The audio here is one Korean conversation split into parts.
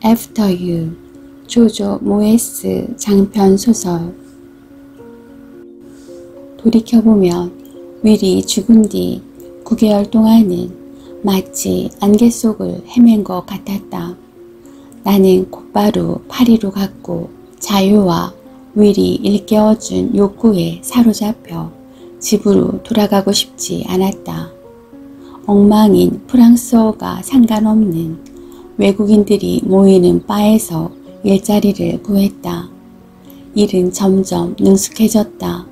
After You, 조조 모에스 장편 소설. 돌이켜보면 윌이 죽은 뒤 9개월 동안은 마치 안개 속을 헤맨 것 같았다. 나는 곧바로 파리로 갔고 자유와 윌이 일깨워준 욕구에 사로잡혀 집으로 돌아가고 싶지 않았다. 엉망인 프랑스어가 상관없는 외국인들이 모이는 바에서 일자리를 구했다. 일은 점점 능숙해졌다.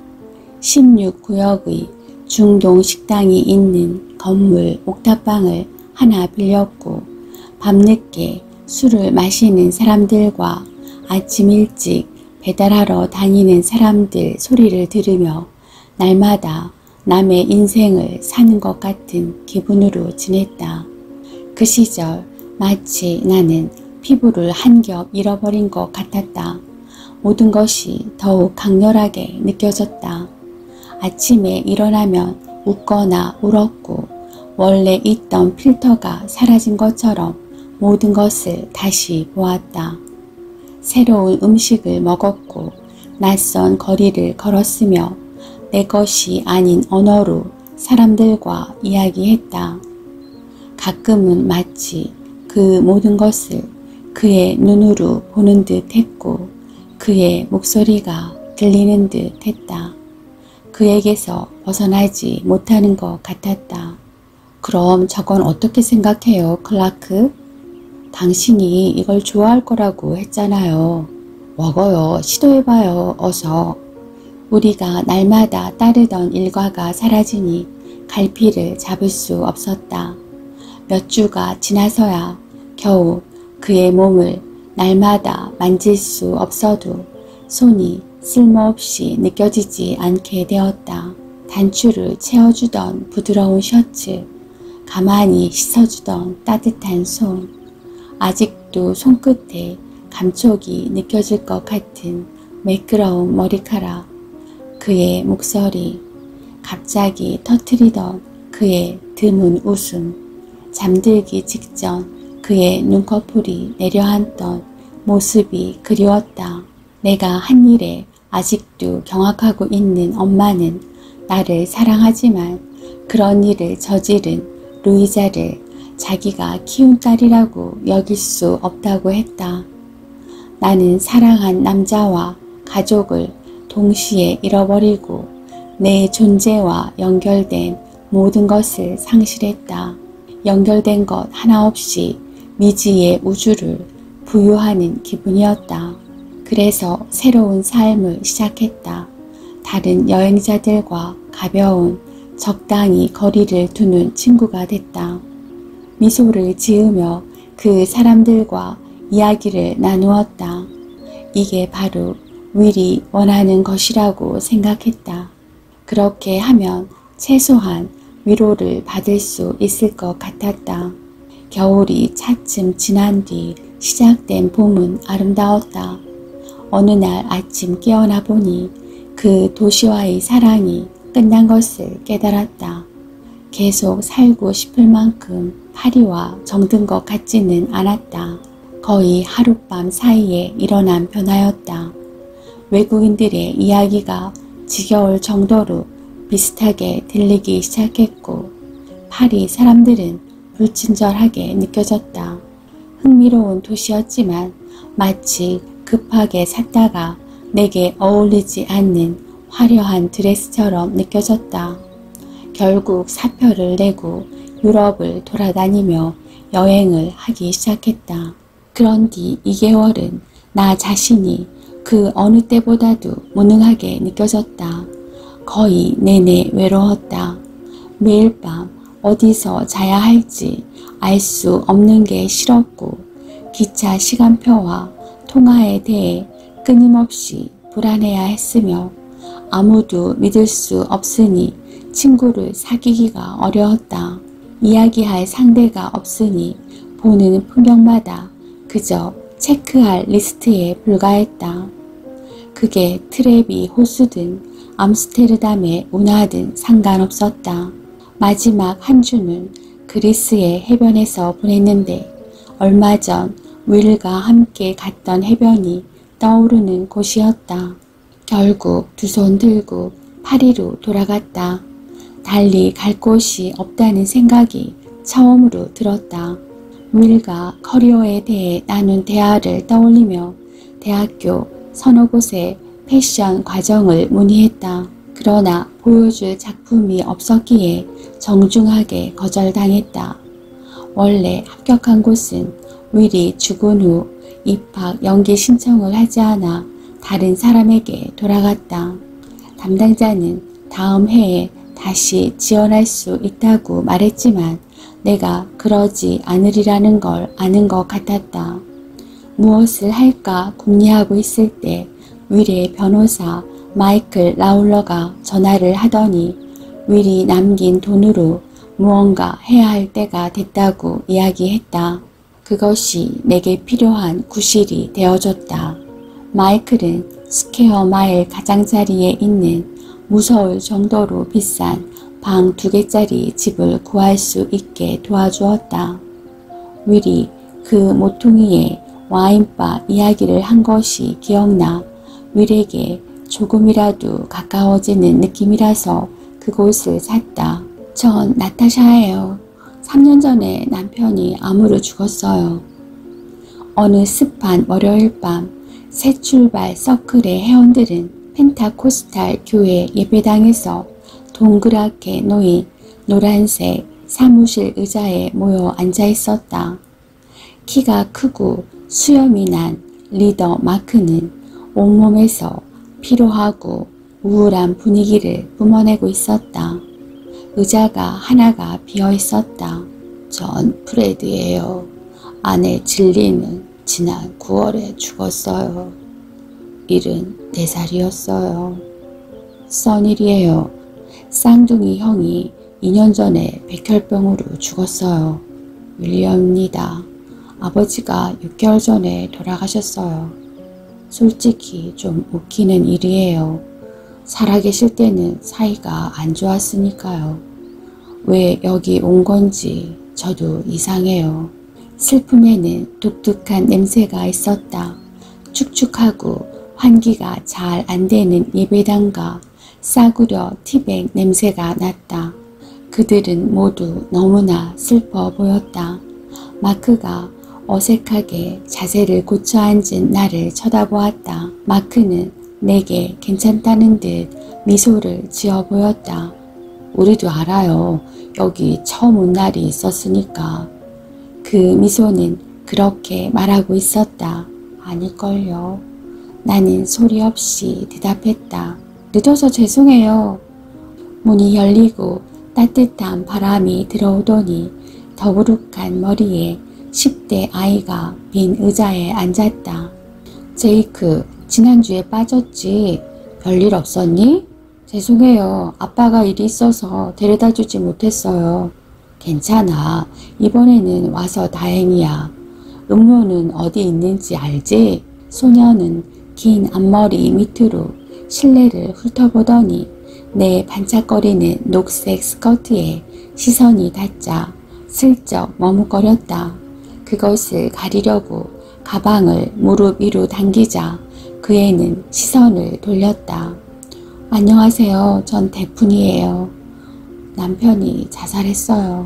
16구역의 중동 식당이 있는 건물 옥탑방을 하나 빌렸고 밤늦게 술을 마시는 사람들과 아침 일찍 배달하러 다니는 사람들 소리를 들으며 날마다 남의 인생을 사는 것 같은 기분으로 지냈다. 그 시절 마치 나는 피부를 한 겹 잃어버린 것 같았다. 모든 것이 더욱 강렬하게 느껴졌다. 아침에 일어나면 웃거나 울었고 원래 있던 필터가 사라진 것처럼 모든 것을 다시 보았다. 새로운 음식을 먹었고 낯선 거리를 걸었으며 내 것이 아닌 언어로 사람들과 이야기했다. 가끔은 마치 그 모든 것을 그의 눈으로 보는 듯 했고 그의 목소리가 들리는 듯 했다. 그에게서 벗어나지 못하는 것 같았다. 그럼 저건 어떻게 생각해요, 클라크? 당신이 이걸 좋아할 거라고 했잖아요. 먹어요. 시도해봐요. 어서. 우리가 날마다 따르던 일과가 사라지니 갈피를 잡을 수 없었다. 몇 주가 지나서야 겨우 그의 몸을 날마다 만질 수 없어도 손이 쓸모없이 느껴지지 않게 되었다. 단추를 채워주던 부드러운 셔츠, 가만히 씻어주던 따뜻한 손, 아직도 손끝에 감촉이 느껴질 것 같은 매끄러운 머리카락, 그의 목소리, 갑자기 터뜨리던 그의 드문 웃음, 잠들기 직전 그의 눈꺼풀이 내려앉던 모습이 그리웠다. 내가 한 일에 아직도 경악하고 있는 엄마는 나를 사랑하지만 그런 일을 저지른 루이자를 자기가 키운 딸이라고 여길 수 없다고 했다. 나는 사랑한 남자와 가족을 동시에 잃어버리고 내 존재와 연결된 모든 것을 상실했다. 연결된 것 하나 없이 미지의 우주를 부유하는 기분이었다. 그래서 새로운 삶을 시작했다. 다른 여행자들과 가벼운 적당히 거리를 두는 친구가 됐다. 미소를 지으며 그 사람들과 이야기를 나누었다. 이게 바로 윌이 원하는 것이라고 생각했다. 그렇게 하면 최소한 위로를 받을 수 있을 것 같았다. 겨울이 차츰 지난 뒤 시작된 봄은 아름다웠다. 어느 날 아침 깨어나 보니 그 도시와의 사랑이 끝난 것을 깨달았다. 계속 살고 싶을 만큼 파리와 정든 것 같지는 않았다. 거의 하룻밤 사이에 일어난 변화였다. 외국인들의 이야기가 지겨울 정도로 비슷하게 들리기 시작했고 파리 사람들은 불친절하게 느껴졌다. 흥미로운 도시였지만 마치 급하게 샀다가 내게 어울리지 않는 화려한 드레스처럼 느껴졌다. 결국 사표를 내고 유럽을 돌아다니며 여행을 하기 시작했다. 그런 뒤 2개월은 나 자신이 그 어느 때보다도 무능하게 느껴졌다. 거의 내내 외로웠다. 매일 밤 어디서 자야 할지 알 수 없는 게 싫었고 기차 시간표와 통화에 대해 끊임없이 불안해야 했으며 아무도 믿을 수 없으니 친구를 사귀기가 어려웠다. 이야기할 상대가 없으니 보는 풍경마다 그저 체크할 리스트에 불과했다. 그게 트레비 호수든 암스테르담의 운하든 상관없었다. 마지막 한 주는 그리스의 해변에서 보냈는데 얼마 전 윌과 함께 갔던 해변이 떠오르는 곳이었다. 결국 두 손 들고 파리로 돌아갔다. 달리 갈 곳이 없다는 생각이 처음으로 들었다. 윌과 커리어에 대해 나눈 대화를 떠올리며 대학교 서너 곳의 패션 과정을 문의했다. 그러나 보여줄 작품이 없었기에 정중하게 거절당했다. 원래 합격한 곳은 윌이 죽은 후 입학 연기 신청을 하지 않아 다른 사람에게 돌아갔다. 담당자는 다음 해에 다시 지원할 수 있다고 말했지만 내가 그러지 않으리라는 걸 아는 것 같았다. 무엇을 할까 궁리하고 있을 때 윌의 변호사 마이클 라울러가 전화를 하더니 윌이 남긴 돈으로 무언가 해야 할 때가 됐다고 이야기했다. 그것이 내게 필요한 구실이 되어줬다. 마이클은 스퀘어 마일 가장자리에 있는 무서울 정도로 비싼 방 2개짜리 집을 구할 수 있게 도와주었다. 윌이 그 모퉁이에 와인바 이야기를 한 것이 기억나 윌에게 조금이라도 가까워지는 느낌이라서 그곳을 샀다. 전 나타샤예요. 3년 전에 남편이 암으로 죽었어요. 어느 습한 월요일 밤 새 출발 서클의 회원들은 펜타코스탈 교회 예배당에서 동그랗게 놓인 노란색 사무실 의자에 모여 앉아 있었다. 키가 크고 수염이 난 리더 마크는 온몸에서 피로하고 우울한 분위기를 뿜어내고 있었다. 의자가 하나가 비어 있었다. 전 프레드예요. 아내 진리는 지난 9월에 죽었어요. 74살이었어요. 써닐이에요. 쌍둥이 형이 2년 전에 백혈병으로 죽었어요. 윌리엄입니다. 아버지가 6개월 전에 돌아가셨어요. 솔직히 좀 웃기는 일이에요. 살아계실 때는 사이가 안 좋았으니까요. 왜 여기 온 건지 저도 이상해요. 슬픔에는 독특한 냄새가 있었다. 축축하고 환기가 잘 안 되는 예배당과 싸구려 티백 냄새가 났다. 그들은 모두 너무나 슬퍼 보였다. 마크가 어색하게 자세를 고쳐 앉은 나를 쳐다보았다. 마크는 내게 괜찮다는 듯 미소를 지어 보였다. 우리도 알아요. 여기 처음 온 날이 있었으니까. 그 미소는 그렇게 말하고 있었다. 아닐걸요. 나는 소리 없이 대답했다. 늦어서 죄송해요. 문이 열리고 따뜻한 바람이 들어오더니 더부룩한 머리에 10대 아이가 빈 의자에 앉았다. 제이크, 지난주에 빠졌지? 별일 없었니? 죄송해요. 아빠가 일이 있어서 데려다주지 못했어요. 괜찮아. 이번에는 와서 다행이야. 음료는 어디 있는지 알지? 소녀는 긴 앞머리 밑으로 실내를 훑어보더니 내 반짝거리는 녹색 스커트에 시선이 닿자 슬쩍 머뭇거렸다. 그것을 가리려고 가방을 무릎 위로 당기자 그 애는 시선을 돌렸다. 안녕하세요. 전 데푼이에요. 남편이 자살했어요.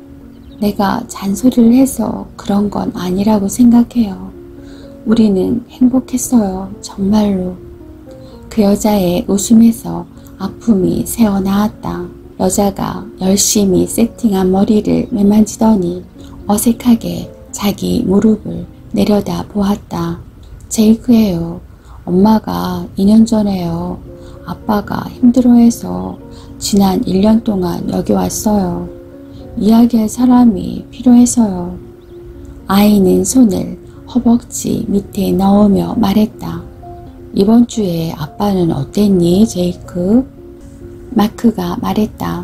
내가 잔소리를 해서 그런 건 아니라고 생각해요. 우리는 행복했어요. 정말로. 그 여자의 웃음에서 아픔이 새어나왔다. 여자가 열심히 세팅한 머리를 매만지더니 어색하게 자기 무릎을 내려다 보았다. 제이크예요. 엄마가 2년 전에요. 아빠가 힘들어해서 지난 1년 동안 여기 왔어요. 이야기할 사람이 필요해서요. 아이는 손을 허벅지 밑에 넣으며 말했다. 이번 주에 아빠는 어땠니, 제이크? 마크가 말했다.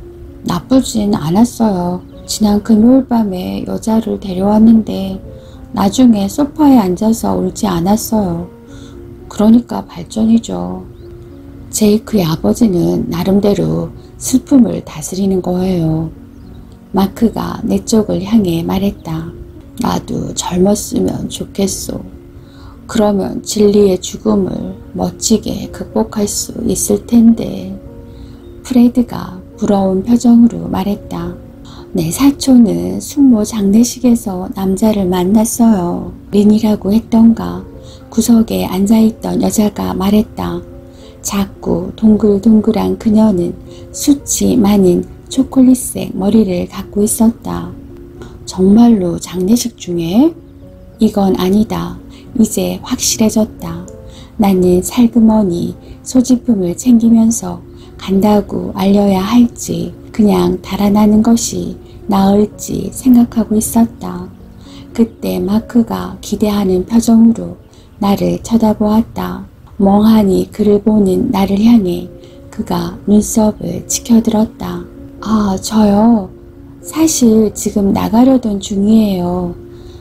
나쁘진 않았어요. 지난 금요일 밤에 여자를 데려왔는데 나중에 소파에 앉아서 울지 않았어요. 그러니까 발전이죠. 제이크의 아버지는 나름대로 슬픔을 다스리는 거예요. 마크가 내 쪽을 향해 말했다. 나도 젊었으면 좋겠소. 그러면 진리의 죽음을 멋지게 극복할 수 있을 텐데. 프레드가 부러운 표정으로 말했다. 내 사촌은 숙모 장례식에서 남자를 만났어요. 린이라고 했던가. 구석에 앉아있던 여자가 말했다. 작고 동글동글한 그녀는 숱이 많은 초콜릿색 머리를 갖고 있었다. 정말로 장례식 중에? 이건 아니다. 이제 확실해졌다. 나는 살그머니 소지품을 챙기면서 간다고 알려야 할지 그냥 달아나는 것이 나을지 생각하고 있었다. 그때 마크가 기대하는 표정으로 나를 쳐다보았다. 멍하니 그를 보는 나를 향해 그가 눈썹을 치켜들었다. 아, 저요? 사실 지금 나가려던 중이에요.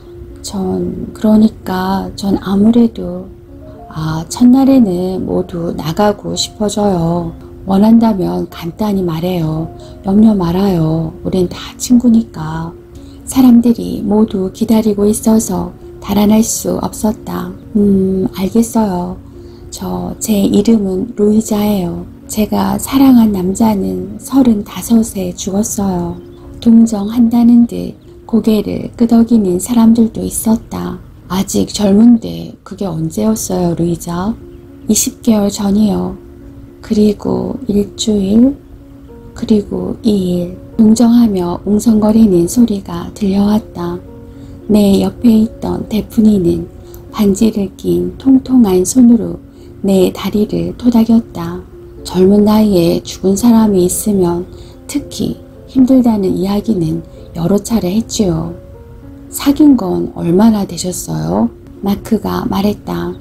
전 아무래도 첫날에는 모두 나가고 싶어져요. 원한다면 간단히 말해요. 염려 말아요. 우린 다 친구니까. 사람들이 모두 기다리고 있어서 달아날 수 없었다. 알겠어요. 제 이름은 루이자예요. 제가 사랑한 남자는 35에 죽었어요. 동정한다는 듯 고개를 끄덕이는 사람들도 있었다. 아직 젊은데 그게 언제였어요, 루이자? 20개월 전이요. 그리고 일주일, 그리고 2일. 동정하며 웅성거리는 소리가 들려왔다. 내 옆에 있던 데프니는 반지를 낀 통통한 손으로 내 다리를 토닥였다. 젊은 나이에 죽은 사람이 있으면 특히 힘들다는 이야기는 여러 차례 했지요. 사귄 건 얼마나 되셨어요? 마크가 말했다.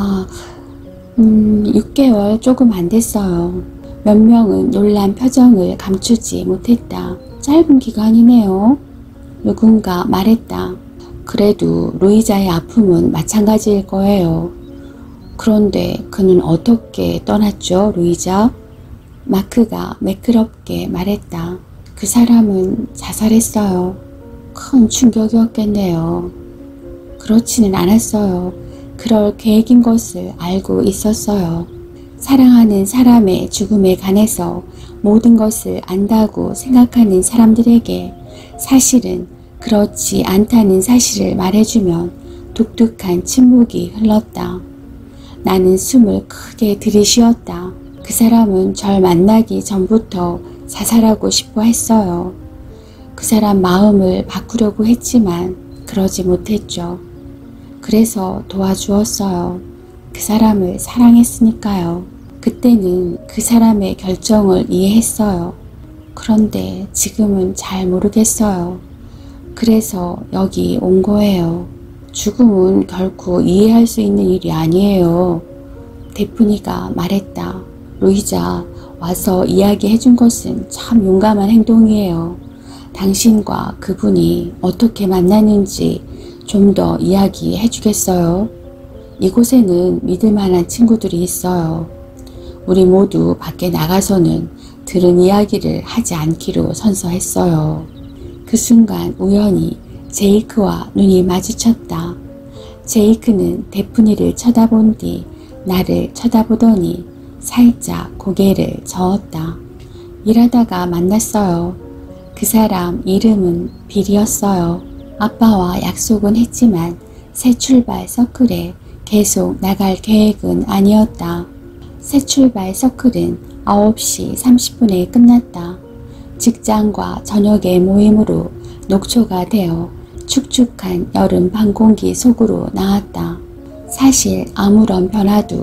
6개월 조금 안 됐어요. 몇 명은 놀란 표정을 감추지 못했다. 짧은 기간이네요. 누군가 말했다. 그래도 루이자의 아픔은 마찬가지일 거예요. 그런데 그는 어떻게 떠났죠, 루이자? 마크가 매끄럽게 말했다. 그 사람은 자살했어요. 큰 충격이었겠네요. 그렇지는 않았어요. 그럴 계획인 것을 알고 있었어요. 사랑하는 사람의 죽음에 관해서 모든 것을 안다고 생각하는 사람들에게 사실은 그렇지 않다는 사실을 말해주면 독특한 침묵이 흘렀다. 나는 숨을 크게 들이쉬었다. 그 사람은 절 만나기 전부터 자살하고 싶어 했어요. 그 사람 마음을 바꾸려고 했지만 그러지 못했죠. 그래서 도와주었어요. 그 사람을 사랑했으니까요. 그때는 그 사람의 결정을 이해했어요. 그런데 지금은 잘 모르겠어요. 그래서 여기 온 거예요. 죽음은 결코 이해할 수 있는 일이 아니에요. 데프니가 말했다. 루이자, 와서 이야기해 준 것은 참 용감한 행동이에요. 당신과 그분이 어떻게 만났는지 좀 더 이야기해 주겠어요? 이곳에는 믿을 만한 친구들이 있어요. 우리 모두 밖에 나가서는 들은 이야기를 하지 않기로 선서했어요. 그 순간 우연히 제이크와 눈이 마주쳤다. 제이크는 데프니를 쳐다본 뒤 나를 쳐다보더니 살짝 고개를 저었다. 일하다가 만났어요. 그 사람 이름은 빌이었어요. 아빠와 약속은 했지만 새 출발 서클에 계속 나갈 계획은 아니었다. 새 출발 서클은 9시 30분에 끝났다. 직장과 저녁의 모임으로 녹초가 되어 축축한 여름 밤 공기 속으로 나왔다. 사실 아무런 변화도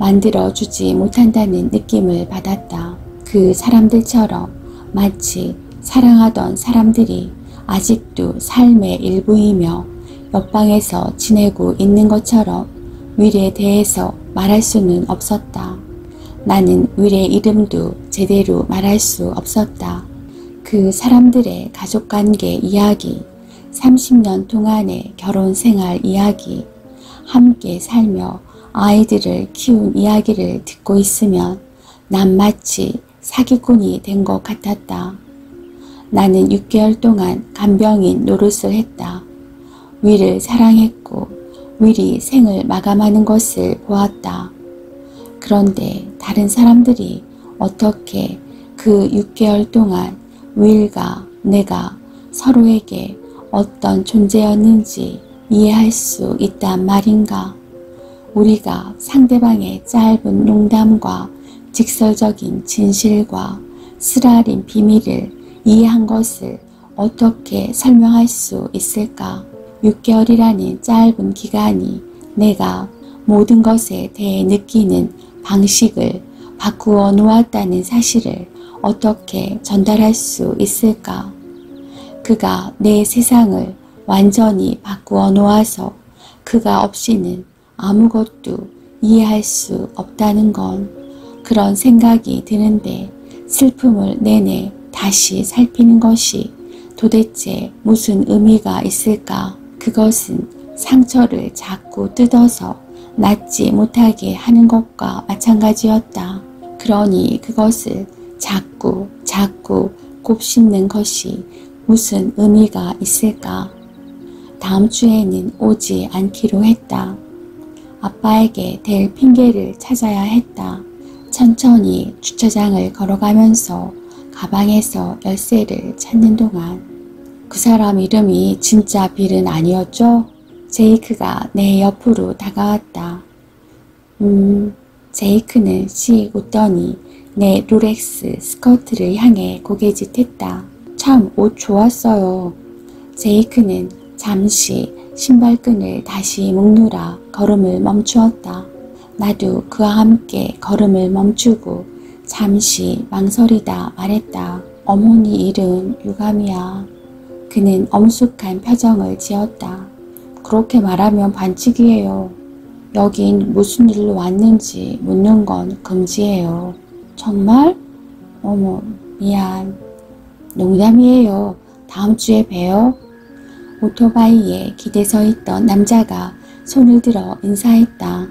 만들어주지 못한다는 느낌을 받았다. 그 사람들처럼 마치 사랑하던 사람들이 아직도 삶의 일부이며 옆방에서 지내고 있는 것처럼 윌에 대해서 말할 수는 없었다. 나는 윌의 이름도 제대로 말할 수 없었다. 그 사람들의 가족관계 이야기, 30년 동안의 결혼 생활 이야기, 함께 살며 아이들을 키운 이야기를 듣고 있으면 난 마치 사기꾼이 된 것 같았다. 나는 6개월 동안 간병인 노릇을 했다. 윌을 사랑했고 윌이 생을 마감하는 것을 보았다. 그런데 다른 사람들이 어떻게 그 6개월 동안 윌과 내가 서로에게 어떤 존재였는지 이해할 수 있단 말인가? 우리가 상대방의 짧은 농담과 직설적인 진실과 쓰라린 비밀을 이해한 것을 어떻게 설명할 수 있을까? 6개월이라는 짧은 기간이 내가 모든 것에 대해 느끼는 방식을 바꾸어 놓았다는 사실을 어떻게 전달할 수 있을까? 그가 내 세상을 완전히 바꾸어 놓아서 그가 없이는 아무것도 이해할 수 없다는 건 그런 생각이 드는데 슬픔을 내내 다시 살피는 것이 도대체 무슨 의미가 있을까? 그것은 상처를 자꾸 뜯어서 낫지 못하게 하는 것과 마찬가지였다. 그러니 그것을 자꾸 곱씹는 것이 무슨 의미가 있을까? 다음 주에는 오지 않기로 했다. 아빠에게 댈 핑계를 찾아야 했다. 천천히 주차장을 걸어가면서 가방에서 열쇠를 찾는 동안 그 사람 이름이 진짜 빌은 아니었죠? 제이크가 내 옆으로 다가왔다. 제이크는 씩 웃더니 내 롤렉스 스커트를 향해 고개짓했다. 참 옷 좋았어요. 제이크는 잠시 신발끈을 다시 묶느라 걸음을 멈추었다. 나도 그와 함께 걸음을 멈추고 잠시 망설이다 말했다. 어머니 일은 유감이야. 그는 엄숙한 표정을 지었다. 그렇게 말하면 반칙이에요. 여긴 무슨 일로 왔는지 묻는 건 금지예요. 정말? 어머, 미안. 농담이에요. 다음 주에 봬요. 오토바이에 기대서 있던 남자가 손을 들어 인사했다.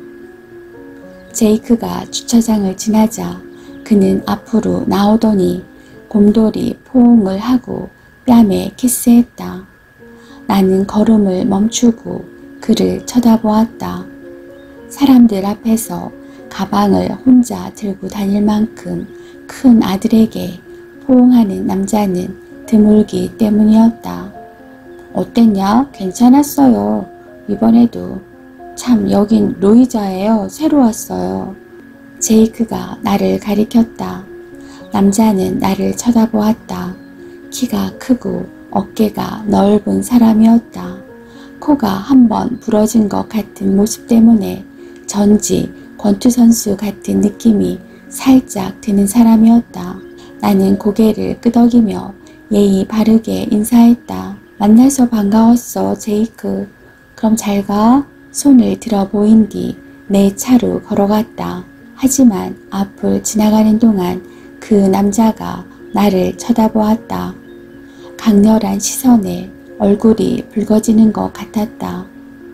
제이크가 주차장을 지나자 그는 앞으로 나오더니 곰돌이 포옹을 하고 뺨에 키스했다. 나는 걸음을 멈추고 그를 쳐다보았다. 사람들 앞에서 가방을 혼자 들고 다닐 만큼 큰 아들에게 포옹하는 남자는 드물기 때문이었다. 어땠냐? 괜찮았어요. 이번에도. 참 여긴 로이자예요. 새로 왔어요. 제이크가 나를 가리켰다. 남자는 나를 쳐다보았다. 키가 크고 어깨가 넓은 사람이었다. 코가 한번 부러진 것 같은 모습 때문에 전지 권투선수 같은 느낌이 살짝 드는 사람이었다. 나는 고개를 끄덕이며 예의 바르게 인사했다. 만나서 반가웠어, 제이크. 그럼 잘 가. 손을 들어 보인 뒤 내 차로 걸어갔다. 하지만 앞을 지나가는 동안 그 남자가 나를 쳐다보았다. 강렬한 시선에 얼굴이 붉어지는 것 같았다.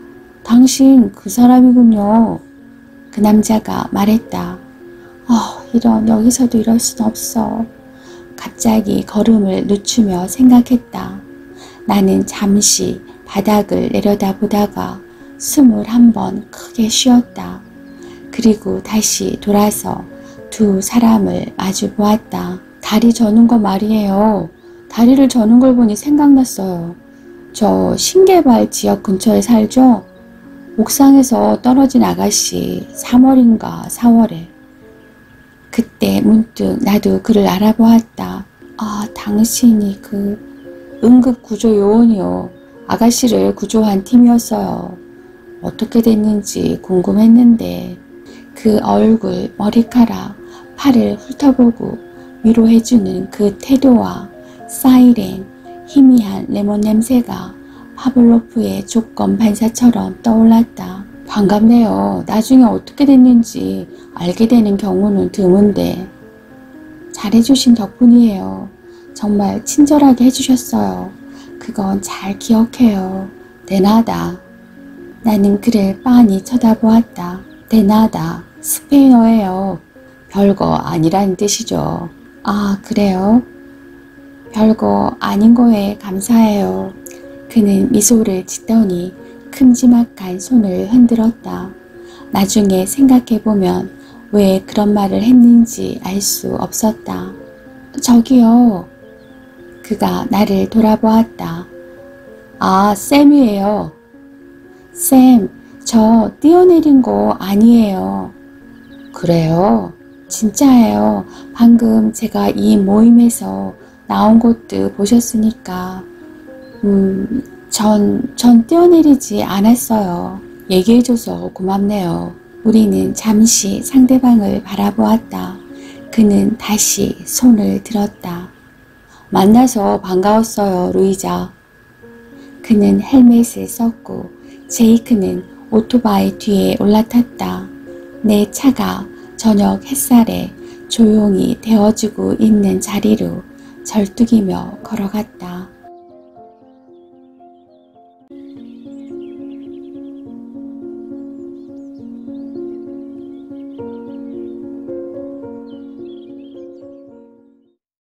당신 그 사람이군요. 그 남자가 말했다. 이런, 여기서도 이럴 순 없어. 갑자기 걸음을 늦추며 생각했다. 나는 잠시 바닥을 내려다보다가 숨을 한번 크게 쉬었다. 그리고 다시 돌아서 두 사람을 마주 보았다. 다리 저는 거 말이에요. 다리를 저는 걸 보니 생각났어요. 저 신개발 지역 근처에 살죠? 옥상에서 떨어진 아가씨 3월인가 4월에. 그때 문득 나도 그를 알아보았다. 당신이 그 응급구조요원이요. 아가씨를 구조한 팀이었어요. 어떻게 됐는지 궁금했는데 그 얼굴, 머리카락, 팔을 훑어보고 위로해주는 그 태도와 사이렌, 희미한 레몬 냄새가 파블로프의 조건 반사처럼 떠올랐다. 반갑네요. 나중에 어떻게 됐는지 알게 되는 경우는 드문데 잘해주신 덕분이에요. 정말 친절하게 해주셨어요. 그건 잘 기억해요. 데나다. 나는 그를 빤히 쳐다보았다. 데나다. 스페인어예요. 별거 아니란 뜻이죠. 아, 그래요? 별거 아닌 거에 감사해요. 그는 미소를 짓더니 큼지막한 손을 흔들었다. 나중에 생각해보면 왜 그런 말을 했는지 알 수 없었다. 저기요. 그가 나를 돌아보았다. 아, 쌤이에요. 쌤, 저 뛰어내린 거 아니에요. 그래요? 진짜예요. 방금 제가 이 모임에서 나온 것도 보셨으니까 전 뛰어내리지 않았어요. 얘기해줘서 고맙네요. 우리는 잠시 상대방을 바라보았다. 그는 다시 손을 들었다. 만나서 반가웠어요, 루이자. 그는 헬멧을 썼고 제이크는 오토바이 뒤에 올라탔다. 내 차가 저녁 햇살에 조용히 데워지고 있는 자리로 절뚝이며 걸어갔다.